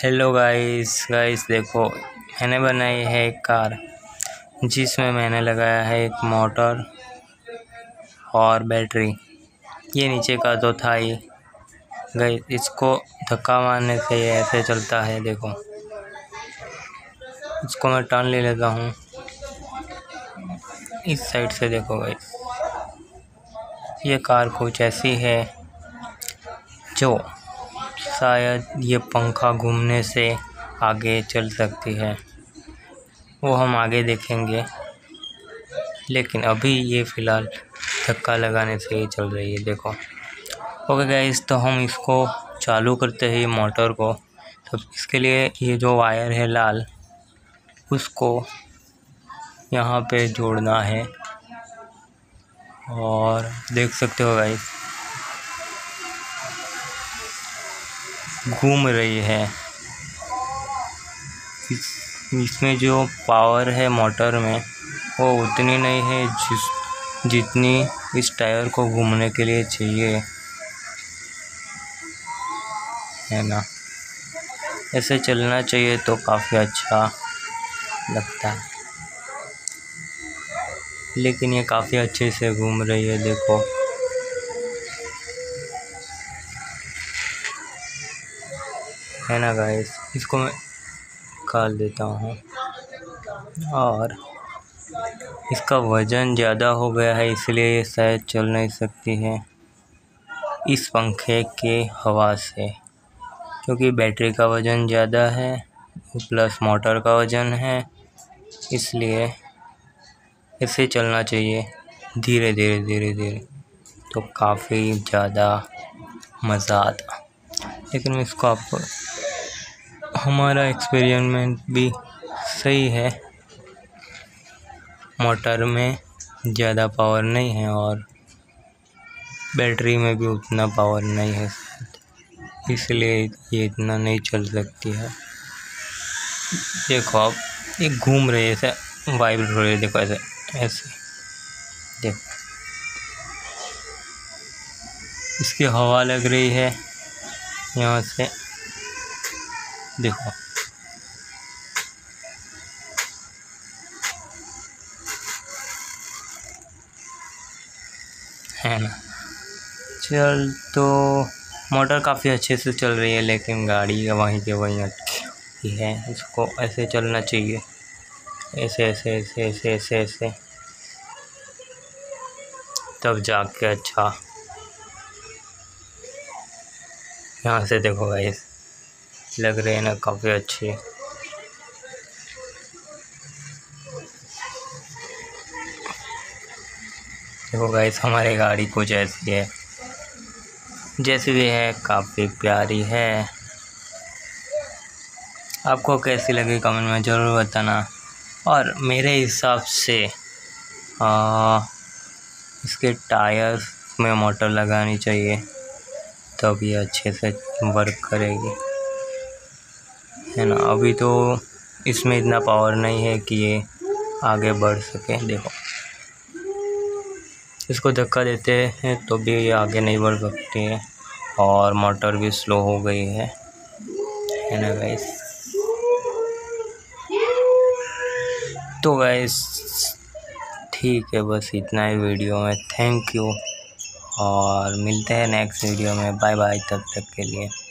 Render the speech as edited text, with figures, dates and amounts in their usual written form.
Hello guys देखो, मैंने बनाई है एक कार जिसमें मैंने लगाया है एक मोटर और बैटरी। ये नीचे का तो था ही गाइस, इसको धक्का मारने से ये ऐसे चलता है। देखो, इसको मैं टर्न ले लेता हूँ इस साइड से। देखो गाइस, ये कार कुछ ऐसी है जो शायद ये पंखा घूमने से आगे चल सकती है, वो हम आगे देखेंगे। लेकिन अभी ये फ़िलहाल धक्का लगाने से ही चल रही है। देखो ओके गाइस, तो हम इसको चालू करते हैं मोटर को। तो इसके लिए ये जो वायर है लाल, उसको यहाँ पे जोड़ना है। और देख सकते हो गाइस, घूम रही है। इसमें जो पावर है मोटर में, वो उतनी नहीं है जितनी इस टायर को घूमने के लिए चाहिए, है ना। ऐसे चलना चाहिए तो काफ़ी अच्छा लगता है, लेकिन ये काफ़ी अच्छे से घूम रही है। देखो है ना गाइस, इसको मैं निकाल देता हूँ। और इसका वज़न ज़्यादा हो गया है, इसलिए ये शायद चल नहीं सकती है इस पंखे के हवा से, क्योंकि बैटरी का वज़न ज़्यादा है प्लस मोटर का वज़न है। इसलिए इसे चलना चाहिए धीरे धीरे, तो काफ़ी ज़्यादा मज़ा आता। लेकिन इसको आपको, हमारा एक्सपेरिमेंट भी सही है, मोटर में ज़्यादा पावर नहीं है और बैटरी में भी उतना पावर नहीं है, इसलिए ये इतना नहीं चल सकती है। देखो अब ये घूम रही है, ऐसे वाइब्रेट हो रही है। देखो ऐसे देखो, इसकी हवा लग रही है यहाँ से। देखो है ना। चल, तो मोटर काफ़ी अच्छे से चल रही है, लेकिन गाड़ी वहीं के वहीं अटकी है। इसको ऐसे चलना चाहिए, ऐसे ऐसे ऐसे ऐसे ऐसे ऐसे, तब जाके अच्छा। यहाँ से देखो गाइस, लग रही है ना काफ़ी अच्छी। देखो गाइस, हमारी गाड़ी कुछ ऐसी है, जैसी भी है काफ़ी प्यारी है। आपको कैसी लगी कमेंट में ज़रूर बताना। और मेरे हिसाब से इसके टायर में मोटर लगानी चाहिए, तब ये अच्छे से वर्क करेगी, है ना। अभी तो इसमें इतना पावर नहीं है कि ये आगे बढ़ सके। देखो, इसको धक्का देते हैं तो भी ये आगे नहीं बढ़ सकती है, और मोटर भी स्लो हो गई है ना गाइस। तो गाइस ठीक है, बस इतना ही वीडियो में। थैंक यू, और मिलते हैं नेक्स्ट वीडियो में। बाय बाय तब तक के लिए।